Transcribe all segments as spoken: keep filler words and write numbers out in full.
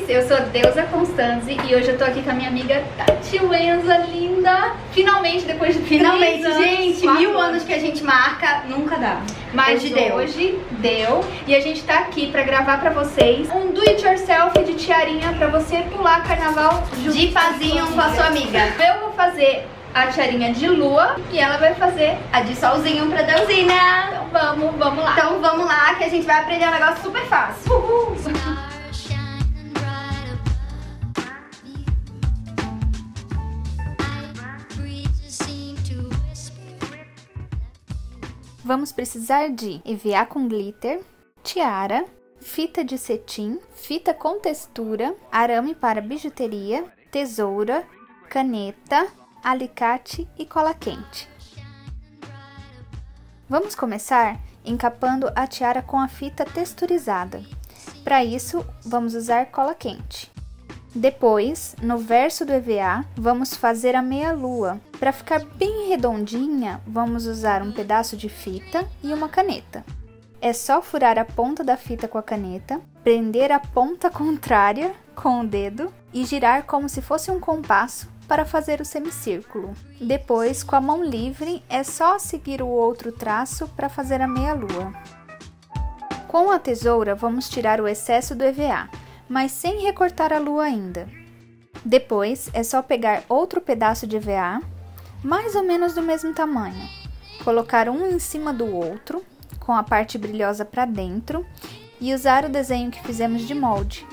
eu sou Deusa Constanzi e hoje eu tô aqui com a minha amiga Tati Wenza, linda. Finalmente, depois de Finalmente, três anos, gente, mil anos que a gente marca, nunca dá. Mas hoje, hoje deu. deu e a gente tá aqui pra gravar pra vocês um do it yourself de tiarinha pra você pular carnaval junto de pazinho com a sua amiga. Eu vou fazer a tiarinha de lua e ela vai fazer a de solzinho pra Deusina. Então vamos, vamos lá. Então vamos lá que a gente vai aprender um negócio super fácil. Uhul. Vamos precisar de E V A com glitter, tiara, fita de cetim, fita com textura, arame para bijuteria, tesoura, caneta, alicate e cola quente. Vamos começar encapando a tiara com a fita texturizada. Para isso, vamos usar cola quente. Depois, no verso do E V A, vamos fazer a meia-lua. Para ficar bem redondinha, vamos usar um pedaço de fita e uma caneta. É só furar a ponta da fita com a caneta, prender a ponta contrária com o dedo e girar como se fosse um compasso para fazer o semicírculo. Depois, com a mão livre, é só seguir o outro traço para fazer a meia-lua. Com a tesoura, vamos tirar o excesso do E V A, mas sem recortar a lua ainda. Depois, é só pegar outro pedaço de E V A, mais ou menos do mesmo tamanho, colocar um em cima do outro, com a parte brilhosa para dentro, e usar o desenho que fizemos de molde.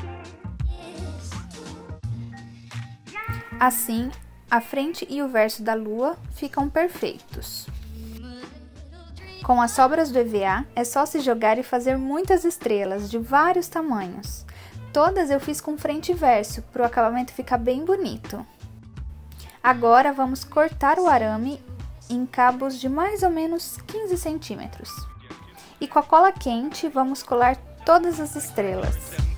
Assim, a frente e o verso da lua ficam perfeitos. Com as sobras do E V A, é só se jogar e fazer muitas estrelas de vários tamanhos. Todas eu fiz com frente e verso, para o acabamento ficar bem bonito. Agora vamos cortar o arame em cabos de mais ou menos quinze centímetros. E com a cola quente vamos colar todas as estrelas.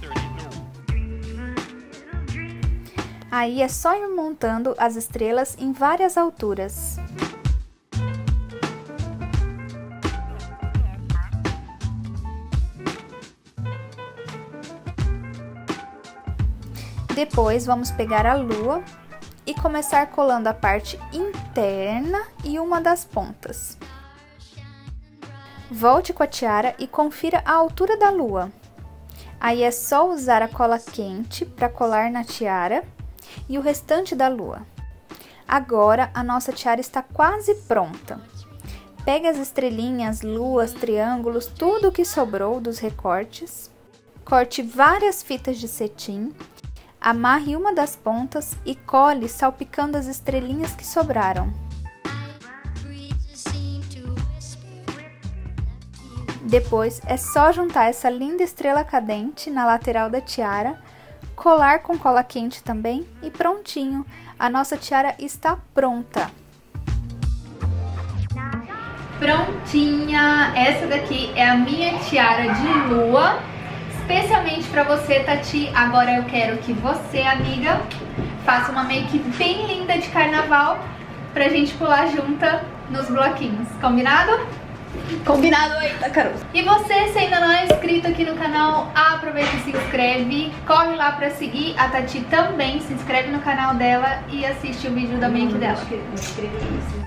Aí é só ir montando as estrelas em várias alturas. Depois vamos pegar a lua e começar colando a parte interna e uma das pontas. Volte com a tiara e confira a altura da lua. Aí é só usar a cola quente para colar na tiara e o restante da lua. Agora a nossa tiara está quase pronta. Pegue as estrelinhas, luas, triângulos, tudo o que sobrou dos recortes. Corte várias fitas de cetim. Amarre uma das pontas e cole salpicando as estrelinhas que sobraram. Depois é só juntar essa linda estrela cadente na lateral da tiara, colar com cola quente também e prontinho! A nossa tiara está pronta! Prontinha! Essa daqui é a minha tiara de lua. Especialmente pra você, Tati. Agora eu quero que você, amiga, faça uma make bem linda de carnaval pra gente pular junta nos bloquinhos. Combinado? Combinado aí, tá, Carol? E você, se ainda não é inscrito aqui no canal, aproveita e se inscreve. Corre lá pra seguir a Tati também. Se inscreve no canal dela e assiste o vídeo da make dela. Não escrevi isso.